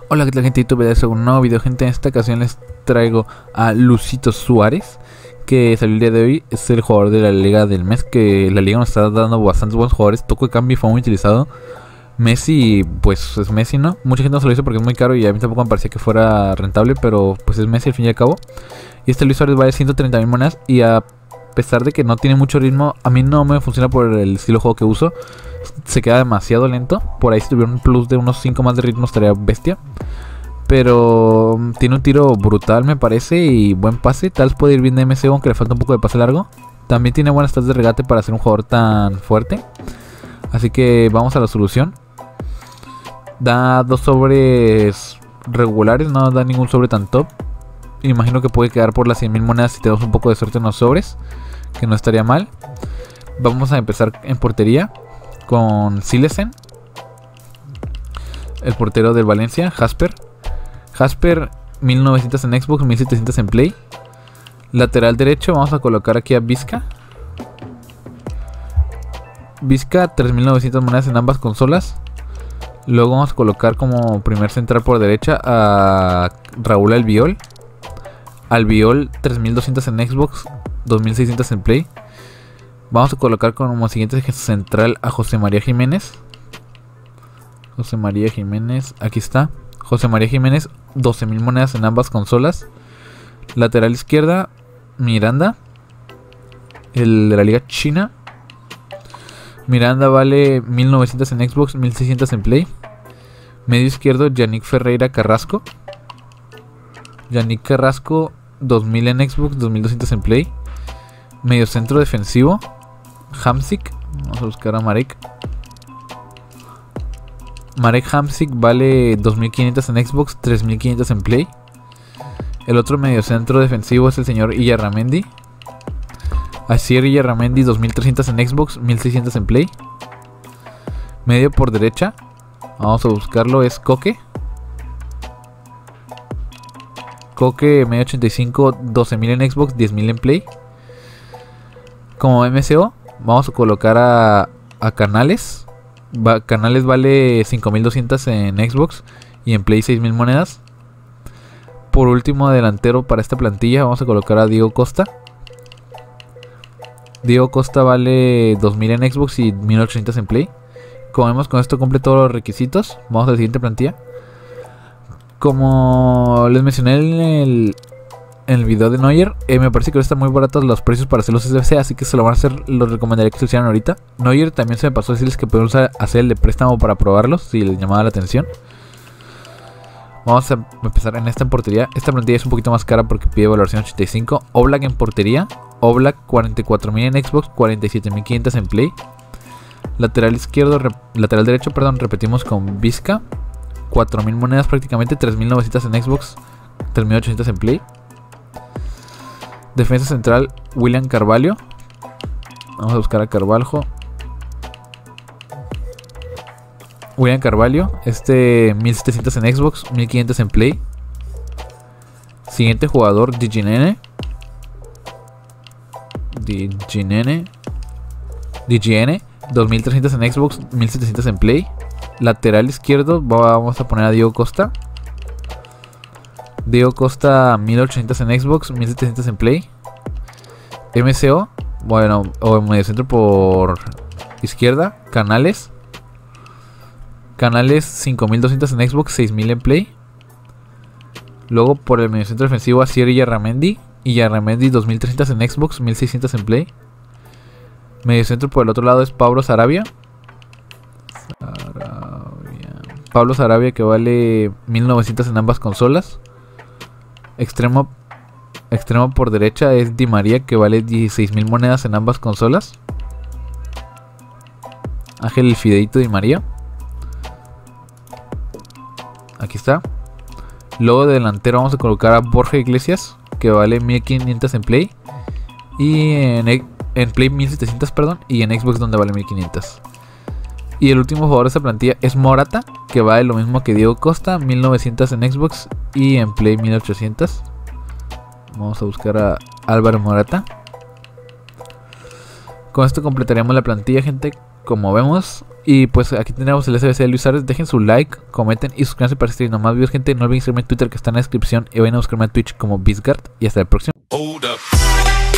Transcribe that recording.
Hola, ¿qué tal, gente de YouTube? Es un nuevo video, gente. En esta ocasión les traigo a Lucito Suárez, que salió el día de hoy. Es el jugador de la liga del mes, que la liga nos está dando bastantes buenos jugadores. Toco de cambio fue muy utilizado. Messi, pues es Messi, ¿no? Mucha gente no se lo hizo porque es muy caro y a mí tampoco me parecía que fuera rentable, pero pues es Messi al fin y al cabo. Y este Luis Suárez vale 130,000 monedas y a pesar de que no tiene mucho ritmo, a mí no me funciona por el estilo de juego que uso. Se queda demasiado lento. Por ahí si tuviera un plus de unos 5 más de ritmo estaría bestia. Pero tiene un tiro brutal, me parece, y buen pase. Tal vez puede ir bien de MCO, aunque le falta un poco de pase largo. También tiene buenas stats de regate para ser un jugador tan fuerte. Así que vamos a la solución. Da 2 sobres regulares, no da ningún sobre tan top. Imagino que puede quedar por las 100,000 monedas si tenemos un poco de suerte en los sobres, que no estaría mal. Vamos a empezar en portería con Silesen, el portero del Valencia. Jasper 1900 en Xbox, 1700 en Play. Lateral derecho vamos a colocar aquí a Vizca. 3900 monedas en ambas consolas. Luego vamos a colocar como primer central por derecha a Raúl Albiol. 3200 en Xbox, 2600 en Play. Vamos a colocar como siguiente central a José María Jiménez. Aquí está. José María Jiménez, 12,000 monedas en ambas consolas. Lateral izquierda, Miranda, el de la liga china. Miranda vale 1900 en Xbox, 1600 en Play. Medio izquierdo, Yannick Ferreira Carrasco. 2000 en Xbox, 2200 en Play. Medio centro defensivo, Hamsik. Vamos a buscar a Marek Hamsik, vale 2500 en Xbox, 3500 en Play. El otro medio centro defensivo es el señor Illarramendi. Asier Illarramendi, 2300 en Xbox, 1600 en Play. Medio por derecha, vamos a buscarlo, es Koke, medio 85, 12,000 en Xbox, 10,000 en Play. Como MCO vamos a colocar a Canales. Canales vale 5200 en Xbox y en Play 6,000 monedas. Por último, delantero para esta plantilla vamos a colocar a Diego Costa. Diego Costa vale 2000 en Xbox y 1800 en Play. Como vemos, con esto cumple todos los requisitos. Vamos a la siguiente plantilla. Como les mencioné en el video de Neuer, me parece que ahora están muy baratos los precios para hacer los SBC, así que se lo van a hacer, los recomendaría que se lo hicieran ahorita. Neuer también se me pasó decirles que podemos hacer el de préstamo para probarlos, si les llamaba la atención. Vamos a empezar en esta portería. Esta plantilla es un poquito más cara porque pide valoración 85. Oblak en portería. Oblak 44,000 en Xbox, 47,500 en Play. Lateral derecho, repetimos con Vizca. 4,000 monedas prácticamente, 3,900 en Xbox, 3,800 en Play. Defensa central, William Carvalho. Vamos a buscar a Carvalho. William Carvalho, 1700 en Xbox, 1500 en Play. Siguiente jugador, DGN, 2300 en Xbox, 1700 en Play. Lateral izquierdo, vamos a poner a Diego Costa. 1800 en Xbox, 1700 en Play. MCO, bueno, o medio centro por izquierda, Canales 5200 en Xbox, 6000 en Play. Luego por el medio centro defensivo, Asier Illarramendi 2300 en Xbox, 1600 en Play. Medio centro por el otro lado es Pablo Sarabia, que vale 1900 en ambas consolas. Extremo por derecha es Di María, que vale 16,000 monedas en ambas consolas. Ángel el Fideito Di María. Aquí está. Luego de delantero vamos a colocar a Borja Iglesias, que vale 1500 en Play. Y en Play 1700, perdón. Y en Xbox donde vale 1500. Y el último jugador de esta plantilla es Morata, que vale lo mismo que Diego Costa, 1900 en Xbox y en Play 1800. Vamos a buscar a Álvaro Morata. Con esto completaríamos la plantilla, gente. Como vemos, Y pues aquí tenemos el SBC de Luis Ares. Dejen su like, comenten y suscríbanse para seguir más videos, gente. No olviden seguirme en Twitter, que está en la descripción, y vayan a buscarme en Twitch como Bizgard. Y hasta el próximo.